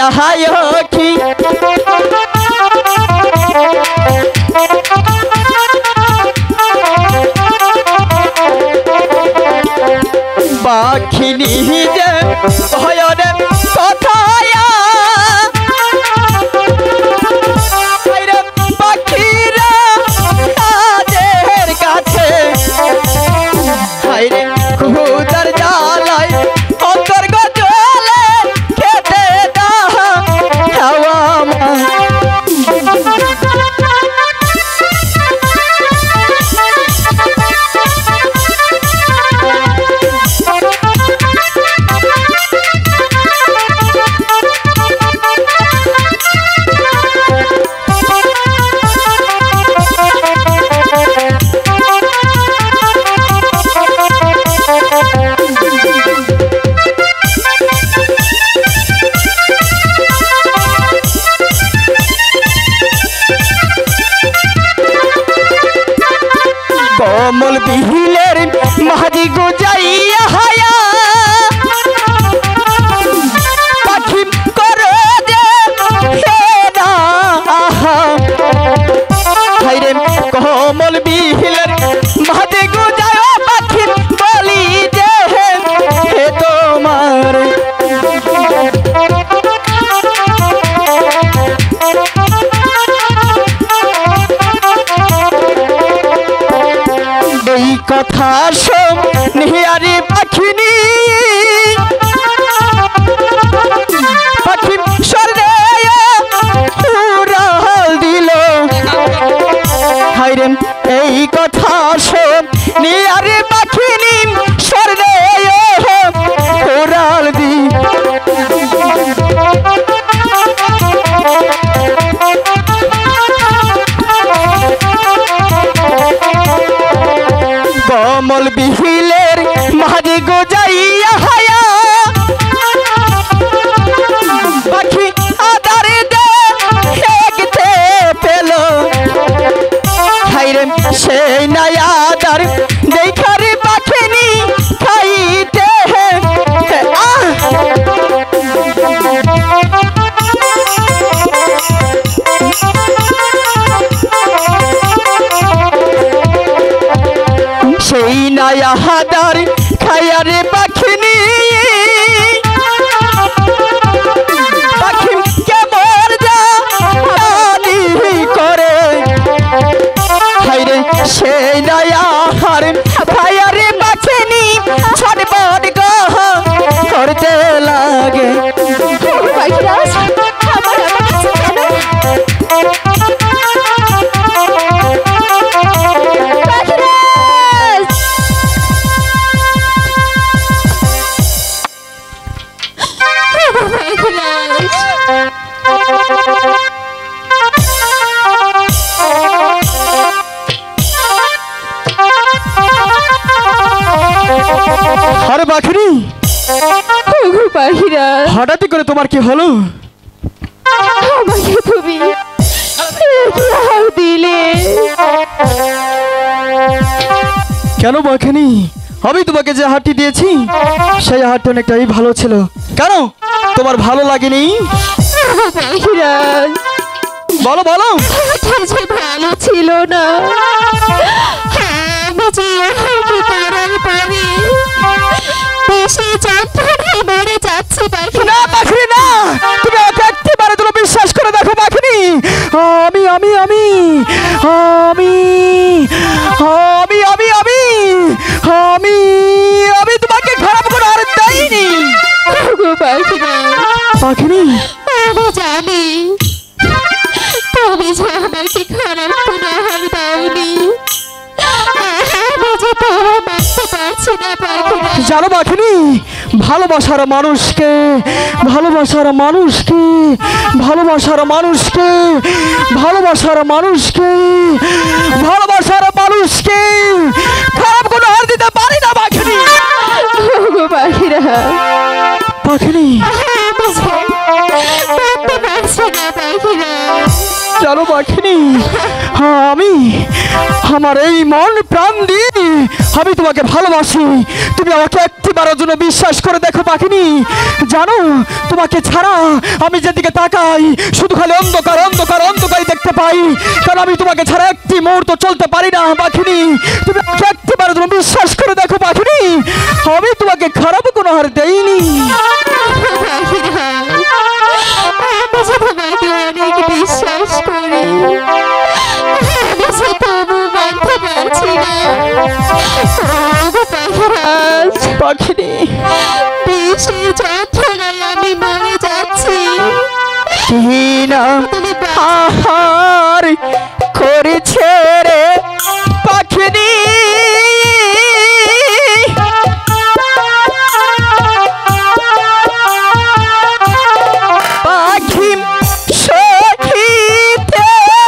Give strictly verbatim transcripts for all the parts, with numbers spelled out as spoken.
হায় কি পাখিনি যে ভয়রে কথায়া পাখিরা তাদের কাছে হায়রে খুদার জ্বালায় অন্তর গজলে খেতে দাওয়া কমল বিহিলের মাঝি গুজাইয়া হায়া পাখি করো যে হাইরে কমল বিহিলের মাঝি গুজায় পাখি বলি যে হে তোমার এই কথা শোন নিহারি পাখিনি পাখি স্বর্গে উড়াল দিল হায়রে এই কথা শোন নিহারি পাখিনি স্বর্গে উড়াল দি কমল বিহিলের মাঝি গুজাইয়া হায়া পাখি আদারে দেখতে পেল হাইরে সেই নাই আদার দেখারে পাখিনি খাইতে সেই নায়া হাদার খায়ারে পাখিনি পাখি কেমন জানি করে হাইরে সেই নায়া হার খায়ারে পাখিনি ছটপট গহ করতে লাগে আরে পাখিনি পাখিরা হঠাৎ করে তোমার কি হলো আমাকে তুমি দিলে কেন পাখিনি আমি তোমাকে যে হাতটি দিয়েছি সেই হাতটা অনেকটাই ভালো ছিল কেন তোমার ভালো লাগেনি পাখিরা বলো বলো ভালো ছিল না আমি যে করার পারি বেশি যন্ত্রণায় মরে যাচ্ছি পাখি না পাখিনি না তুমি একেবারে তুমি বিশ্বাস করে দেখো পাখিনি আমি আমি আমি আমি আমি আমি আমি আমি আমি তোমাকে খারাপ করে আর দেইনি পাখিনি আমি জানি তুমি যে আমাকে খারাপ করে আর দাওনি জানো পাখিনি ভালোবাসার মানুষকে ভালোবাসার মানুষকে ভালোবাসার মানুষকে ভালোবাসার মানুষকে ভালোবাসার মানুষকে খারাপ কোনো হার দিতে পারি না পাখিনি পাখিরা পাখিনি জানো পাখিনি আমি আমার এই মন প্রাণ দিয়ে আমি তোমাকে ভালোবাসি। তুমি আমাকে একটিবারের জন্য বিশ্বাস করে দেখো পাখিনি। জানো তোমাকে ছাড়া আমি যেদিকে তাকাই শুধু খালি অন্ধকার অন্ধকার অন্ধকারই দেখতে পাই, কারণ আমি তোমাকে ছাড়া একটি মুহূর্ত চলতে পারি না পাখিনি। তুমি আমাকে একটিবারের জন্য বিশ্বাস করে দেখো পাখিনি, আমি তোমাকে খারাপ কোনো হার দেইনি। আমি যে তোমাকে অনেক বিশ্বাস করি, আমি যে তবু মানতে পারছি না। ওগো পাখিরাজ, পাখিনি বিষের যন্ত্রণায় আমি মরে যাচ্ছি। কি না আহার করেছে রে পাখিনি, পাখি সখিতে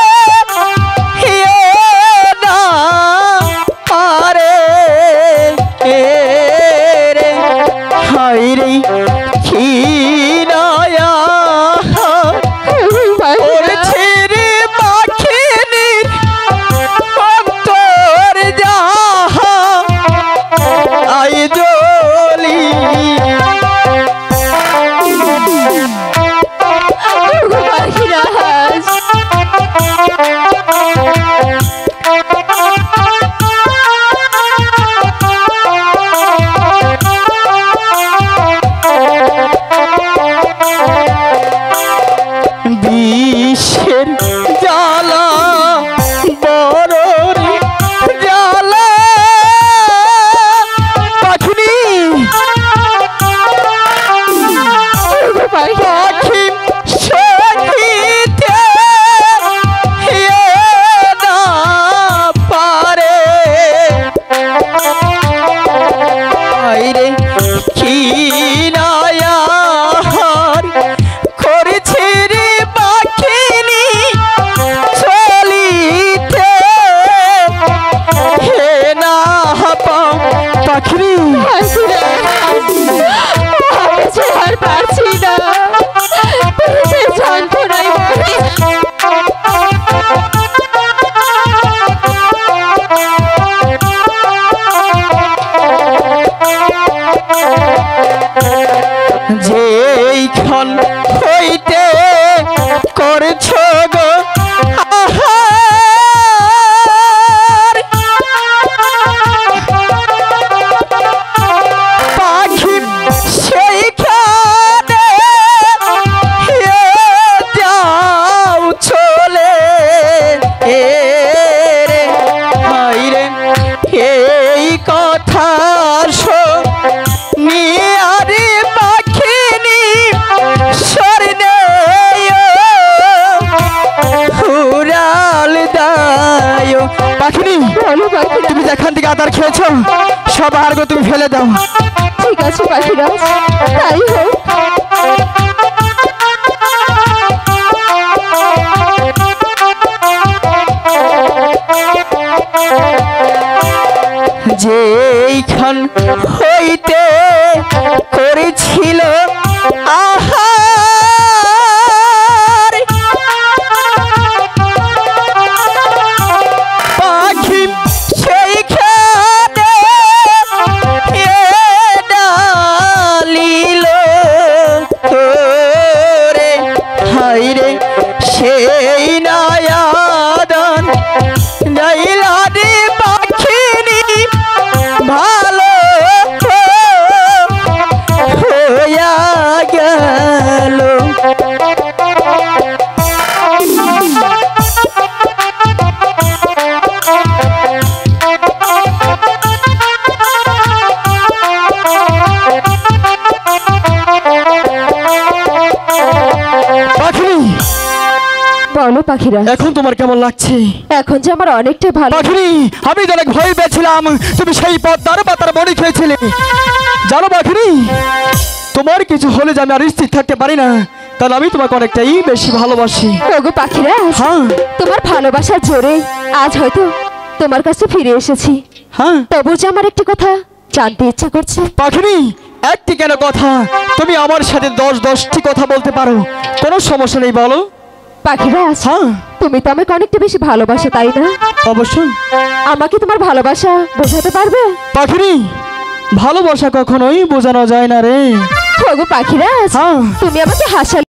না পারে রে, হাই রে কি নয়া করেছে রে পাখিনীর অন্তর যাহা আই জলি। ওগো পাখিরাজ, বিষের জ্বালা বড় রে জ্বালা পাখিনি, ওগো পাখিরাজ, পাখি সখিতে না পারে আইরে কি নায়ার করেছে রে পাখিনি চলিতে হে না পাও পাখিনি। আমি যে আর পারছি না, বিষের যন্ত্রণায় মরে যেইক্ষণ হইতে করেছ গো আহার, পাখি সেইখানে যাও চলে এ রে, হাই রে এই কথা নিয়ারে পাখিনি স্বর্ণে উড়াল দায়। পাখিনি বলো পাখিরাজ। তুমি যেখান থেকে আদার খেয়েছো সব আহার তুমি ফেলে দাও। ঠিক আছে পাখিরাজ, তাই হোক। যেইখান হইতে করেছিল আহার, পাখি সেইখানে ডালিল রে, হাই রে সেই নায়াদান নাইলা রে পাখিনি ভালো হইয়া গেল। পাখিনি বলো পাখিরাজ, এখন তোমার কেমন লাগছে? এখন যে আমার অনেকটাই ভালো। পাখিনি আমি তো অনেক ভয় পেয়েছিলাম তুমি সেই পদ্মার পাতার বড়ি খেয়েছিলে। জানো পাখিনি তোমার কিছু হলে যে আমি আর স্থির থাকতে পারি না, তাহলে আমি তোমাকে অনেকটাই বেশি ভালোবাসি। ওগো পাখিরাজ, হ্যাঁ তোমার ভালোবাসার জোরে আজ হয়তো তোমার কাছে ফিরে এসেছি। হ্যাঁ তবু যে আমার একটি কথা জানতে ইচ্ছা করছে। পাখিনি একটি কেন কথা, তুমি আমার সাথে দশ দশটি কথা বলতে পারো, কোনো সমস্যা নেই, বলো। পাখিরাজ, হ্যাঁ তুমি তো আমাকে অনেকটা বেশি ভালোবাসো তাই না? অবশ্যই। আমাকে তোমার ভালোবাসা বোঝাতে পারবে? পাখিনি, ভালোবাসা কখনোই বোঝানো যায় না রে। ওগো পাখিরাজ, হ্যাঁ। তুমি আমাকে হাসালে